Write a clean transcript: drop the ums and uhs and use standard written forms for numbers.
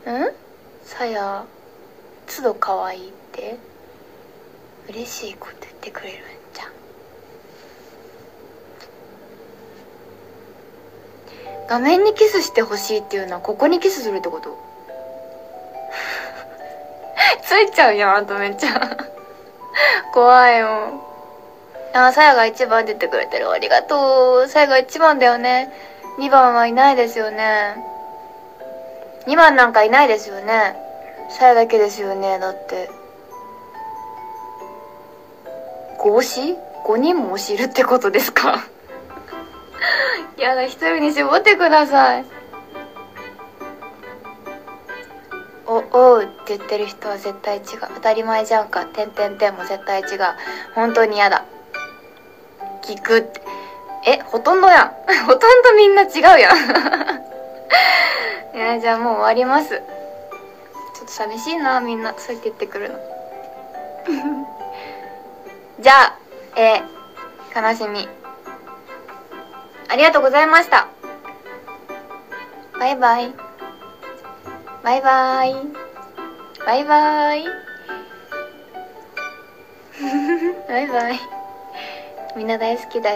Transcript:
さや都度可愛いって嬉しいこと言ってくれるんじゃん。画面にキスしてほしいっていうのはここにキスするってことついちゃうやん、あとめっちゃ怖いよ。あ、さやが1番出てくれてる。ありがとう。さやが1番だよね。2番はいないですよね。2番なんかいないですよね。さやだけですよね。だって5推し ?5 人も推しいるってことですかやだ、1人に絞ってください。おうって言ってる人は絶対違う。当たり前じゃんか。てんてんてんも絶対違う。本当に嫌だ。聞くって。ほとんどやん。ほとんどみんな違うやん。いや、じゃあもう終わります。ちょっと寂しいな、みんな。そうやって言ってくるの。じゃあ、悲しみ。ありがとうございました。バイバイ。バイバイ。バイバイ。バイバイ。みんな大好きだよ。